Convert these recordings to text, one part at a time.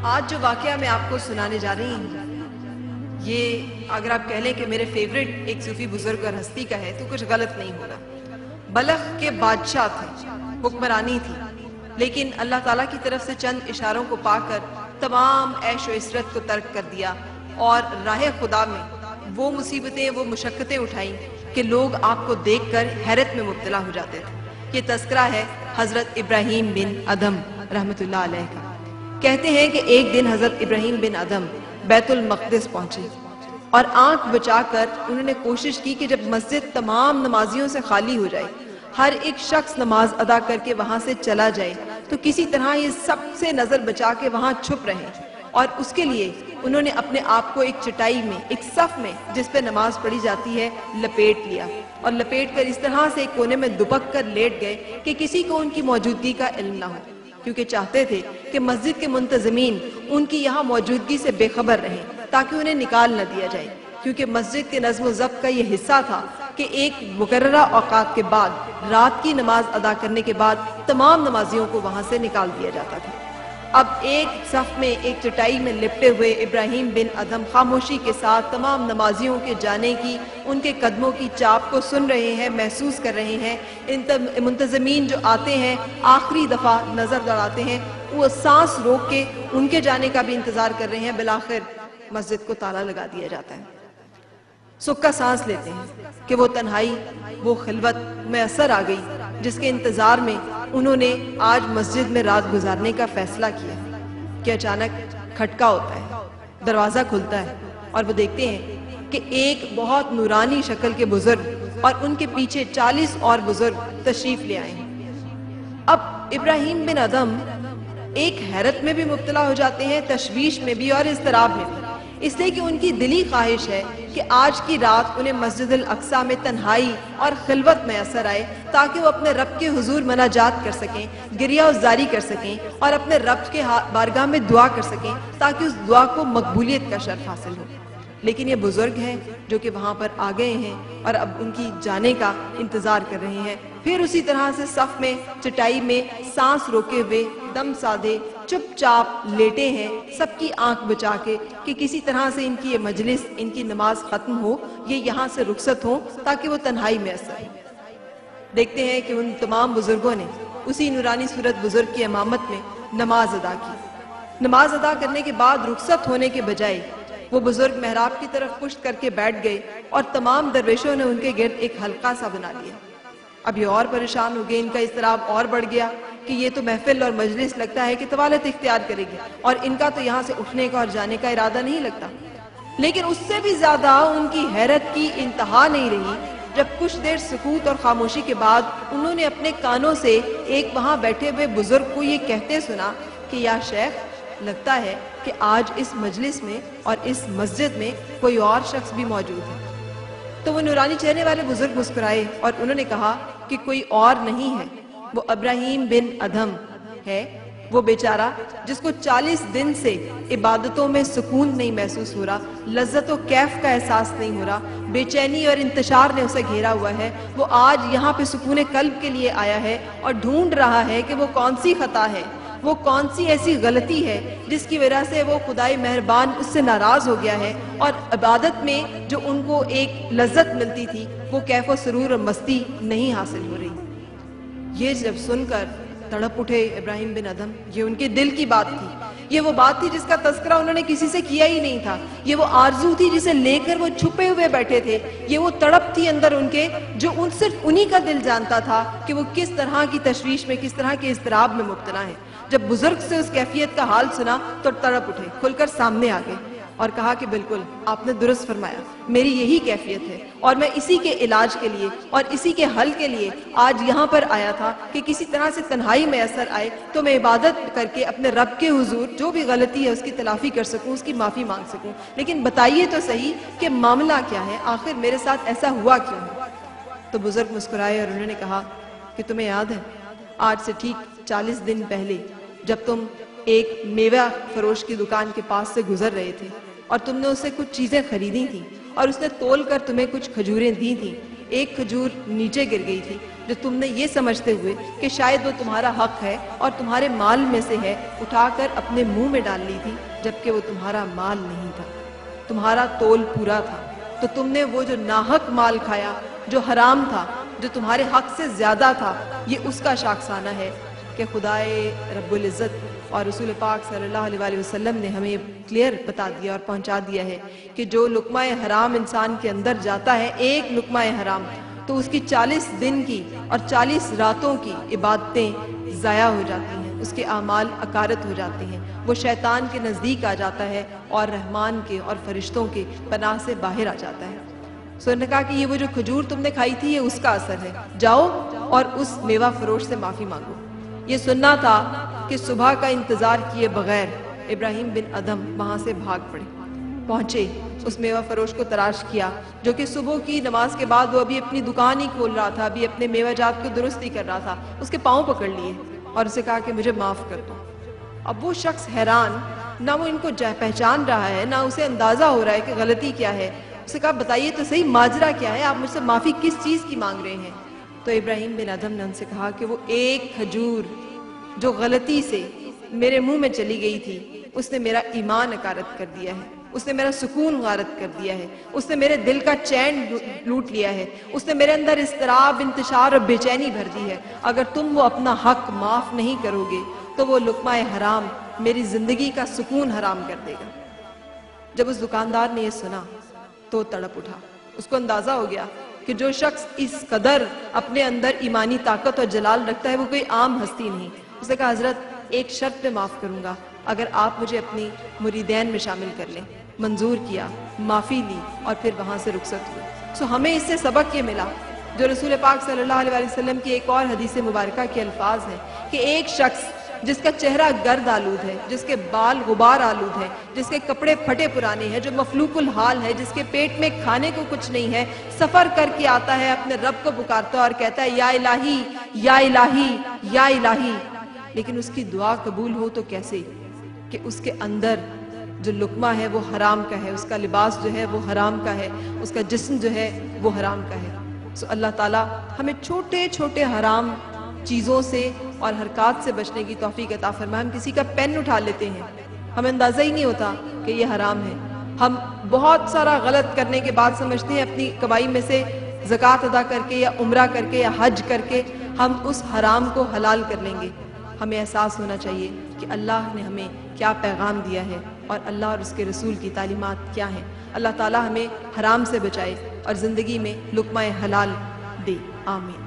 آج جو واقعہ میں آپ کو سنانے جا رہی ہوں، یہ اگر آپ کہہ لیں کہ میرے فیوریٹ ایک صوفی بزرگ اور ہستی کا ہے تو کچھ غلط نہیں ہوگا۔ بلخ کے بادشاہ تھے، حکمرانی تھی، لیکن اللہ تعالیٰ کی طرف سے چند اشاروں کو پا کر تمام عیش و عشرت کو ترک کر دیا اور راہ خدا میں وہ مصیبتیں، وہ مشقتیں اٹھائیں کہ لوگ آپ کو دیکھ کر حیرت میں مبتلا ہو جاتے تھے۔ یہ تذکرہ ہے حضرت ابراہیم بن ادھم رحمۃ اللہ علیہ کا۔ کہتے ہیں کہ ایک دن حضرت ابراہیم بن ادھم بیت المقدس پہنچے اور آنکھ بچا کر انہوں نے کوشش کی کہ جب مسجد تمام نمازیوں سے خالی ہو جائے، ہر ایک شخص نماز ادا کر کے وہاں سے چلا جائے، تو کسی طرح یہ سب سے نظر بچا کے وہاں چھپ رہیں، اور اس کے لیے انہوں نے اپنے آپ کو ایک چٹائی میں، ایک صف میں جس پہ نماز پڑھی جاتی ہے، لپیٹ لیا، اور لپیٹ کر اس طرح سے ایک کونے میں دبک کر لیٹ گئے کہ کسی کو ان کی موجودگی کا علم نہ ہو، کیونکہ چاہتے تھے کہ مسجد کے منتظمین ان کی یہاں موجودگی سے بے خبر رہیں تاکہ انہیں نکال نہ دیا جائے، کیونکہ مسجد کے نظم و ضبط کا یہ حصہ تھا کہ ایک مقررہ اوقات کے بعد، رات کی نماز ادا کرنے کے بعد تمام نمازیوں کو وہاں سے نکال دیا جاتا تھا۔ اب ایک صف میں، ایک چٹائی میں لپٹے ہوئے ابراہیم بن ادھم خاموشی کے ساتھ تمام نمازیوں کے جانے کی، ان کے قدموں کی چاپ کو سن رہے ہیں، محسوس کر رہے ہیں۔ منتظمین جو آتے ہیں آخری دفعہ نظر دوڑاتے ہیں، وہ سانس روک کے ان کے جانے کا بھی انتظار کر رہے ہیں۔ بالآخر مسجد کو تالا لگا دیا جاتا ہے۔ سکا سانس لیتے ہیں کہ وہ تنہائی، وہ خلوت میسر آ گئی جس کے انتظار میں انہوں نے آج مسجد میں رات گزارنے کا فیصلہ کیا کہ اچانک کھٹکا ہوتا ہے، دروازہ کھلتا ہے اور وہ دیکھتے ہیں کہ ایک بہت نورانی شکل کے بزرگ اور ان کے پیچھے 40 اور بزرگ تشریف لے آئے ہیں۔ اب ابراہیم بن ادھم ایک حیرت میں بھی مبتلا ہو جاتے ہیں، تشویش میں بھی اور اضطراب میں بھی، اس لیے کہ ان کی دلی خواہش ہے کہ آج کی رات انہیں مسجد الاقصیٰ میں تنہائی اور خلوت میسر آئے تاکہ وہ اپنے رب کے حضور مناجات کر سکیں، گریہ وزاری کر سکیں اور اپنے رب کے بارگاہ میں دعا کر سکیں تاکہ اس دعا کو مقبولیت کا شرف حاصل ہو۔ لیکن یہ بزرگ ہیں جو کہ وہاں پر آ گئے ہیں اور اب ان کی جانے کا انتظار کر رہے ہیں۔ پھر اسی طرح سے صف میں، چٹائی میں سانس روکے ہوئے، دم سادے، چپ چاپ لیٹے ہیں، سب کی آنکھ بچا کے کہ کسی طرح سے ان کی یہ مجلس، ان کی نماز ختم ہو، یہ یہاں سے رخصت ہوں تاکہ وہ تنہائی میں اثر۔ دیکھتے ہیں کہ ان تمام بزرگوں نے اسی نورانی صورت بزرگ کی امامت میں نماز ادا کی۔ نماز ادا کرنے کے بعد رخصت ہونے کے بجائے وہ بزرگ محراب کی طرف پشت کر کے بیٹھ گئے اور تمام درویشوں نے ان کے گرد ایک حلقہ سا بنا لیا۔ اب یہ اور پریشان ہو گئے، ان کا اضطراب اور بڑھ گیا کہ یہ تو محفل اور مجلس لگتا ہے کہ طوالت اختیار کرے گی، اور ان کا تو یہاں سے اٹھنے کا اور جانے کا ارادہ نہیں لگتا۔ لیکن اس سے بھی زیادہ ان کی حیرت کی انتہا نہیں رہی جب کچھ دیر سکوت اور خاموشی کے بعد انہوں نے اپنے کانوں سے ایک وہاں بیٹھے ہوئے بزرگ کو یہ کہتے سنا کہ یا شیخ، لگتا ہے کہ آج اس مجلس میں اور اس مسجد میں کوئی اور شخص بھی موجود ہے۔ تو وہ نورانی چہرے والے بزرگ مسکرائے اور انہوں نے کہا کہ کوئی اور نہیں ہے، وہ ابراہیم بن ادھم ہے، وہ بیچارہ جس کو 40 دن سے عبادتوں میں سکون نہیں محسوس ہو رہا، لذت و کیف کا احساس نہیں ہو رہا، بے چینی اور انتشار نے اسے گھیرا ہوا ہے، وہ آج یہاں پہ سکون قلب کے لیے آیا ہے اور ڈھونڈ رہا ہے کہ وہ کون سی خطا ہے، وہ کون سی ایسی غلطی ہے جس کی وجہ سے وہ خدائے مہربان اس سے ناراض ہو گیا ہے، اور عبادت میں جو ان کو ایک لذت ملتی تھی وہ کیف و سرور اور مستی نہیں حاصل ہو رہی۔ یہ جب سن کر تڑپ اٹھے ابراہیم بن ادھم، یہ ان کے دل کی بات تھی، یہ وہ بات تھی جس کا تذکرہ انہوں نے کسی سے کیا ہی نہیں تھا، یہ وہ آرزو تھی جسے لے کر وہ چھپے ہوئے بیٹھے تھے، یہ وہ تڑپ تھی اندر ان کے جو صرف انہی کا دل جانتا تھا کہ وہ کس طرح کی تشویش میں، کس طرح کے اضطراب میں مبتلا ہیں۔ جب بزرگ سے اس کیفیت کا حال سنا تو تڑپ اٹھے، کھل کر سامنے آ گئے اور کہا کہ بالکل آپ نے درست فرمایا، میری یہی کیفیت ہے اور میں اسی کے علاج کے لیے اور اسی کے حل کے لیے آج یہاں پر آیا تھا کہ کسی طرح سے تنہائی میں اثر آئے تو میں عبادت کر کے اپنے رب کے حضور جو بھی غلطی ہے اس کی تلافی کر سکوں، اس کی معافی مانگ سکوں۔ لیکن بتائیے تو صحیح کہ معاملہ کیا ہے، آخر میرے ساتھ ایسا ہوا کیوں ہے؟ تو بزرگ مسکرائے اور انہوں نے کہا کہ تمہیں یاد ہے آج سے ٹھیک 40 دن پہلے جب تم ایک میوہ فروش کی دکان کے پاس سے گزر رہے تھے اور تم نے اسے کچھ چیزیں خریدی تھیں اور اس نے تول کر تمہیں کچھ کھجوریں دی تھیں، ایک کھجور نیچے گر گئی تھی جو تم نے یہ سمجھتے ہوئے کہ شاید وہ تمہارا حق ہے اور تمہارے مال میں سے ہے اٹھا کر اپنے منہ میں ڈال لی تھی، جبکہ وہ تمہارا مال نہیں تھا، تمہارا تول پورا تھا، تو تم نے وہ جو ناحق مال کھایا، جو حرام تھا، جو تمہارے حق سے زیادہ تھا، یہ اس کا شاخسانہ ہے کہ خدائے رب العزت اور رسول پاک صلی اللہ علیہ وآلہ وسلم نے ہمیں کلیئر بتا دیا اور پہنچا دیا ہے کہ جو لقمہ حرام انسان کے اندر جاتا ہے، ایک لقمہ حرام، تو اس کی 40 دن کی اور 40 راتوں کی عبادتیں ضائع ہو جاتی ہیں، اس کے اعمال اکارت ہو جاتے ہیں، وہ شیطان کے نزدیک آ جاتا ہے اور رحمان کے اور فرشتوں کے پناہ سے باہر آ جاتا ہے۔ سو انہوں نے کہا کہ یہ وہ جو کھجور تم نے کھائی تھی یہ اس کا اثر ہے، جاؤ اور اس میوہ فروش سے معافی مانگو۔ یہ سننا تھا کہ صبح کا انتظار کیے بغیر ابراہیم بن ادھم وہاں سے بھاگ پڑے، پہنچے، اس میوہ فروش کو تلاش کیا جو کہ صبح کی نماز کے بعد وہ ابھی اپنی دکان ہی کھول رہا تھا، ابھی اپنے میوہ جات کو درست ہی کر رہا تھا، اس کے پاؤں پکڑ لیے اور اسے کہا کہ مجھے معاف کر دو۔ اب وہ شخص حیران، نہ وہ ان کو پہچان رہا ہے، نہ اسے اندازہ ہو رہا ہے کہ غلطی کیا ہے۔ اسے کہا بتائیے تو صحیح ماجرا کیا ہے، آپ مجھ سے معافی کس چیز کی مانگ رہے ہیں؟ تو ابراہیم بن ادھم نے ان سے کہا کہ وہ ایک کھجور جو غلطی سے میرے منہ میں چلی گئی تھی، اس نے میرا ایمان اکارت کر دیا ہے، اس نے میرا سکون غارت کر دیا ہے، اس نے میرے دل کا چین لوٹ لیا ہے، اس نے میرے اندر اضطراب، انتشار اور بے چینی بھر دی ہے۔ اگر تم وہ اپنا حق معاف نہیں کرو گے تو وہ لقمہ حرام میری زندگی کا سکون حرام کر دے گا۔ جب اس دکاندار نے یہ سنا تو تڑپ اٹھا، اس کو اندازہ ہو گیا کہ جو شخص اس قدر اپنے اندر ایمانی طاقت اور جلال رکھتا ہے وہ کوئی عام ہستی نہیں۔ اس نے کہا حضرت ایک شرط پہ معاف کروں گا، اگر آپ مجھے اپنی مریدین میں شامل کر لیں۔ منظور کیا، معافی لی اور پھر وہاں سے رخصت ہوئے۔ سو ہمیں اس سے سبق یہ ملا جو رسول پاک صلی اللہ علیہ وسلم کی ایک اور حدیث مبارکہ کے الفاظ ہیں کہ ایک شخص جس کا چہرہ گرد آلود ہے، جس کے بال غبار آلود ہیں، جس کے کپڑے پھٹے پرانے ہیں، جو مفلوق الحال ہے، جس کے پیٹ میں کھانے کو کچھ نہیں ہے، سفر کر کے آتا ہے، اپنے رب کو پکارتا ہے اور کہتا ہے یا الہی یا الہی یا الہی، لیکن اس کی دعا قبول ہو تو کیسے کہ اس کے اندر جو لقمہ ہے وہ حرام کا ہے، اس کا لباس جو ہے وہ حرام کا ہے، اس کا جسم جو ہے وہ حرام کا ہے۔ سو اللہ تعالیٰ ہمیں چھوٹے چھوٹے حرام چیزوں سے اور حرکات سے بچنے کی توفیق عطا فرمائے۔ ہم کسی کا پین اٹھا لیتے ہیں، ہمیں اندازہ ہی نہیں ہوتا کہ یہ حرام ہے، ہم بہت سارا غلط کرنے کے بعد سمجھتے ہیں اپنی کمائی میں سے زکوٰۃ ادا کر کے یا عمرہ کر کے یا حج کر کے ہم اس حرام کو حلال کر لیں گے۔ ہمیں احساس ہونا چاہیے کہ اللہ نے ہمیں کیا پیغام دیا ہے اور اللہ اور اس کے رسول کی تعلیمات کیا ہیں۔ اللہ تعالیٰ ہمیں حرام سے بچائے اور زندگی میں لقمہ حلال دے، آمین۔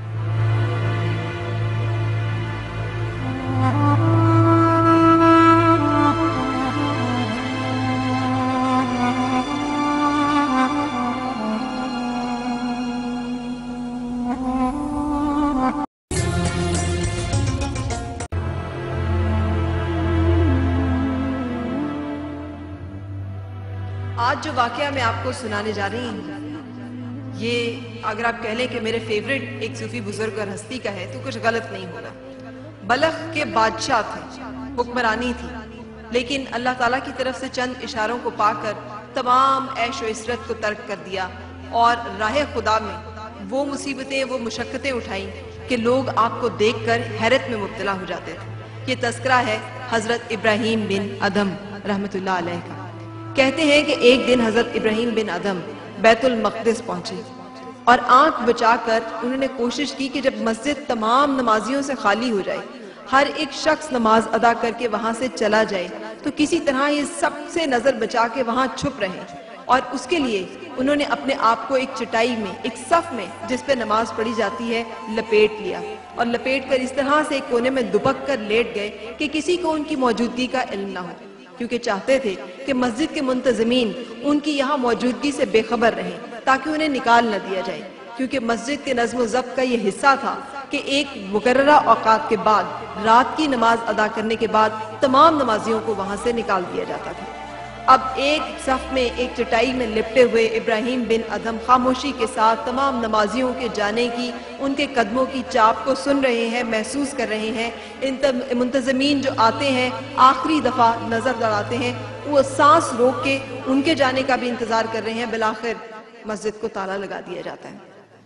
آج جو واقعہ میں آپ کو سنانے جا رہی ہوں یہ اگر آپ کہہ لیں کہ میرے فیوریٹ ایک صوفی بزرگ اور ہستی کا ہے تو کچھ غلط نہیں ہوگا۔ بلخ کے بادشاہ تھے، حکمرانی تھی، لیکن اللہ تعالیٰ کی طرف سے چند اشاروں کو پا کر تمام عیش و عشرت کو ترک کر دیا اور راہ خدا میں وہ مصیبتیں، وہ مشقتیں اٹھائیں کہ لوگ آپ کو دیکھ کر حیرت میں مبتلا ہو جاتے تھے۔ یہ تذکرہ ہے حضرت ابراہیم بن ادھم رحمۃ اللہ علیہ کا۔ کہتے ہیں کہ ایک دن حضرت ابراہیم بن ادھم بیت المقدس پہنچے اور آنکھ بچا کر انہوں نے کوشش کی کہ جب مسجد تمام نمازیوں سے خالی ہو جائے، ہر ایک شخص نماز ادا کر کے وہاں سے چلا جائے، تو کسی طرح یہ سب سے نظر بچا کے وہاں چھپ رہے، اور اس کے لیے انہوں نے اپنے آپ کو ایک چٹائی میں، ایک صف میں جس پہ نماز پڑھی جاتی ہے، لپیٹ لیا اور لپیٹ کر اس طرح سے ایک کونے میں دبک کر لیٹ گئے کہ کسی کو ان کی موجودگی کا علم نہ ہو، کیونکہ چاہتے تھے کہ مسجد کے منتظمین ان کی یہاں موجودگی سے بے خبر رہیں تاکہ انہیں نکال نہ دیا جائے، کیونکہ مسجد کے نظم و ضبط کا یہ حصہ تھا کہ ایک مقررہ اوقات کے بعد رات کی نماز ادا کرنے کے بعد تمام نمازیوں کو وہاں سے نکال دیا جاتا تھا۔ اب ایک صف میں، ایک چٹائی میں لپٹے ہوئے ابراہیم بن ادھم خاموشی کے ساتھ تمام نمازیوں کے جانے کی، ان کے قدموں کی چاپ کو سن رہے ہیں، محسوس کر رہے ہیں۔ منتظمین جو آتے ہیں آخری دفعہ نظر دوڑاتے ہیں، وہ سانس روک کے ان کے جانے کا بھی انتظار کر رہے ہیں۔ بالآخر مسجد کو تالا لگا دیا جاتا ہے۔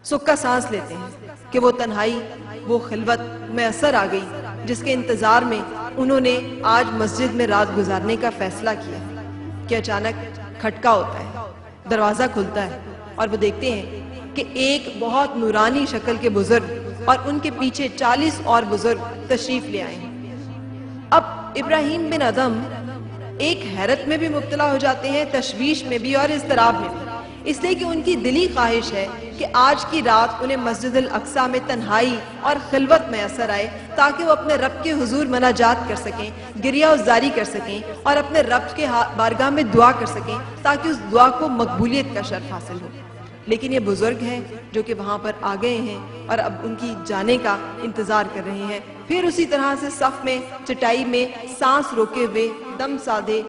سکا سانس لیتے ہیں کہ وہ تنہائی، وہ خلوت میسر آ گئی جس کے انتظار میں انہوں نے آج مسجد میں رات گزارنے کا فیصلہ کیا کہ اچانک کھٹکا ہوتا ہے، دروازہ کھلتا ہے اور وہ دیکھتے ہیں کہ ایک بہت نورانی شکل کے بزرگ اور ان کے پیچھے 40 اور بزرگ تشریف لے آئے ہیں۔ اب ابراہیم بن ادھم ایک حیرت میں بھی مبتلا ہو جاتے ہیں، تشویش میں بھی اور اضطراب میں بھی، اس لیے کہ ان کی دلی خواہش ہے کہ آج کی رات انہیں مسجد الاقصیٰ میں تنہائی اور خلوت میسر آئے تاکہ وہ اپنے رب کے حضور مناجات کر سکیں، گریہ وزاری کر سکیں اور اپنے رب کے بارگاہ میں دعا کر سکیں تاکہ اس دعا کو مقبولیت کا شرف حاصل ہو۔ لیکن یہ بزرگ ہیں جو کہ وہاں پر آ گئے ہیں اور اب ان کی جانے کا انتظار کر رہے ہیں۔ پھر اسی طرح سے صف میں چٹائی میں سانس روکے ہوئے دم سادے